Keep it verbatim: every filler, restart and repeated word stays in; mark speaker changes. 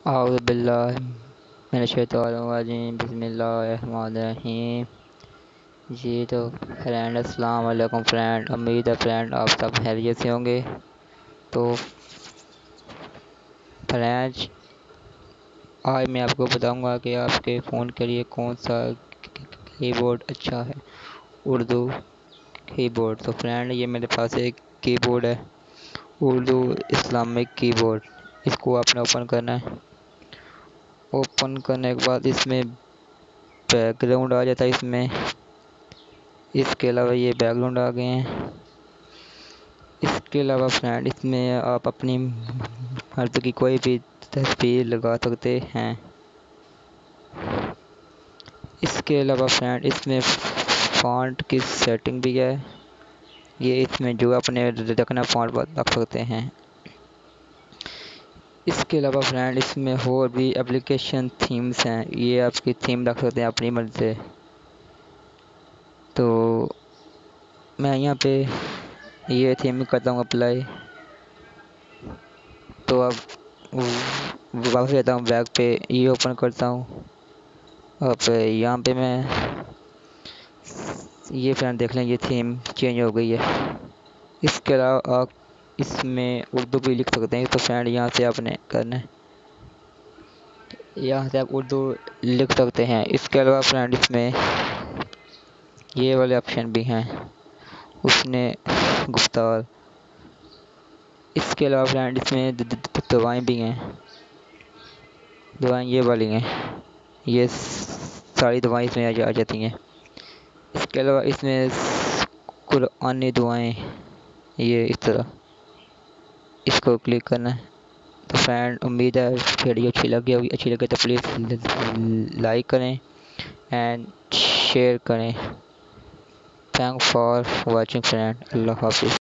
Speaker 1: औज़ु बिल्लाहि मिनश्शैतानिर्रजीम बिस्मिल्लाहिर्रहमानिर्रहीम। जी तो फ्रेंड, अस्सलाम वालेकुम फ्रेंड। उम्मीद है फ्रेंड आप सब खैरियत से होंगे। तो फ्रेंड्स, आज मैं आपको बताऊंगा कि आपके फ़ोन के लिए कौन सा कीबोर्ड अच्छा है। उर्दू कीबोर्ड। तो फ्रेंड, ये मेरे पास एक कीबोर्ड है, उर्दू इस्लामिक कीबोर्ड। इसको आपने ओपन करना है। ओपन करने के बाद इसमें बैकग्राउंड आ जाता है इसमें। इसके अलावा ये बैकग्राउंड आ गए हैं। इसके अलावा फ्रेंड, इसमें आप अपनी मर्ज़ी की कोई भी तस्वीर लगा सकते हैं। इसके अलावा फ्रेंड, इसमें फ़ॉन्ट की सेटिंग भी है। ये इसमें जो अपने रखना फ़ॉन्ट रख सकते हैं। इसके अलावा फ्रेंड, इसमें और भी एप्लीकेशन थीम्स हैं। ये आपकी थीम रख सकते हैं अपनी मर्ज़ी से। तो मैं यहाँ पे ये थीम करता हूँ अप्लाई। तो अब वापस जाता हूँ बैक पे, ये ओपन करता हूँ। अब यहाँ पे मैं ये फ्रेंड देख लें, ये थीम चेंज हो गई है। इसके अलावा आप इसमें उर्दू भी लिख सकते हैं। तो फ्रेंड, यहाँ से आपने करना है, यहाँ से आप उर्दू लिख सकते हैं। इसके अलावा फ्रेंड, इसमें ये वाले ऑप्शन भी हैं, उसने गुफ्तार। इसके अलावा फ्रेंड, इसमें दवाएँ भी हैं। दवाएँ ये वाली हैं, ये सारी दवाएँ इसमें आ, जा, आ जाती हैं। इसके अलावा इसमें कुरानी दुआएँ, ये इस तरह इसको क्लिक करना है। तो फ्रेंड, उम्मीद है वीडियो अच्छी लगी होगी। अच्छी लगे तो प्लीज़ लाइक करें एंड शेयर करें। Thank for watching friend. अल्लाह हाफिज़।